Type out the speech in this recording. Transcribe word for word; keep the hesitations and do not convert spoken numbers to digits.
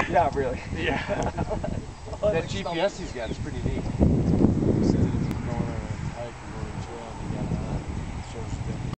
Not really. Yeah. That That G G P P S S he's got is pretty neat.